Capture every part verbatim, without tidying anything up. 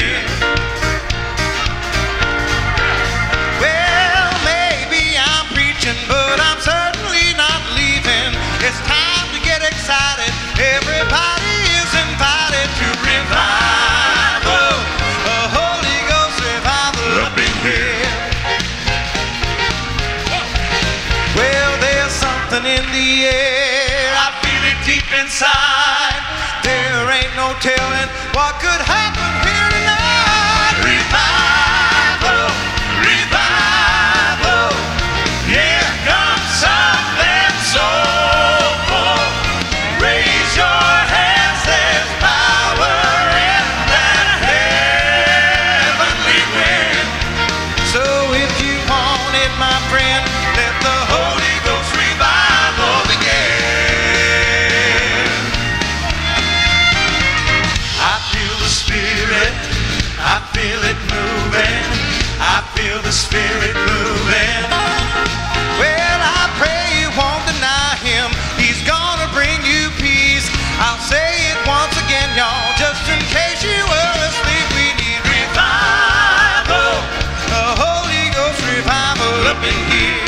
begin. Well, maybe I'm preaching, but I'm certainly not leaving. It's time to get excited. Everybody is invited to revival, a Holy Ghost revival up in here. Well, there's something in the air. I feel it deep inside. There ain't no telling what could happen here tonight. Revival, revival. Here comes something soulful. Raise your hands, there's power in that heavenly wind. So if you want it, my friend, let the Holy Ghost revival begin. I feel the Spirit, I feel it moving, I feel the Spirit moving. Well, I pray you won't deny Him, He's gonna bring you peace. I'll say it once again, y'all, just in case you were asleep. We need revival, a Holy Ghost revival up in here.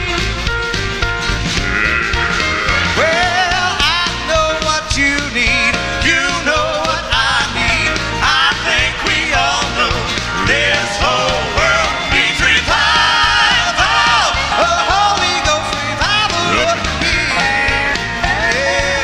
Well, I know what you need, you know what I need. I think we all know this whole world needs revival, a Holy Ghost revival up in here. Yeah.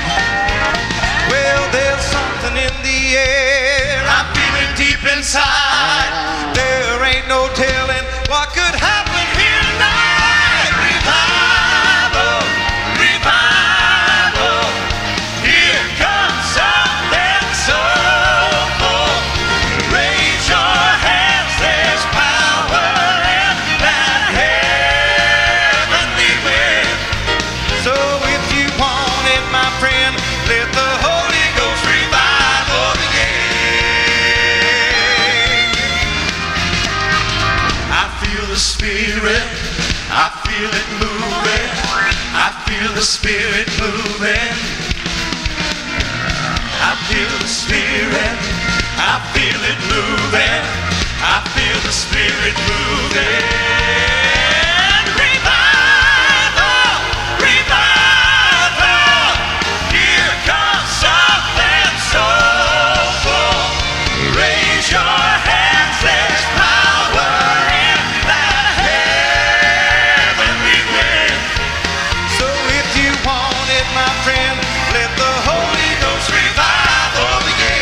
Well, there's something in the air, I feel it deep inside. There ain't no telling what could happen here tonight. Revival, revival. Here comes something soulful. Raise your hands, there's power in that heavenly wind. So if you want it, my friend, let the Holy Ghost revival begin. I feel the Spirit, I feel it moving, I feel the Spirit moving. I feel the Spirit, I feel it moving, I feel the Spirit moving. Revival, revival. Here comes something soulful. Raise your hands, there's power in that heavenly wind. So if you want it, my friend, let the Holy Ghost revival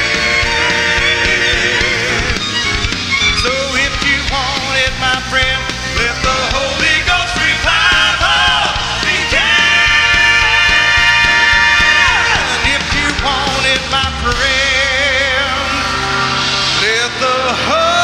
begin. So if you want it, my friend, let the Holy Ghost revival begin. If you want it, my friend, let the Holy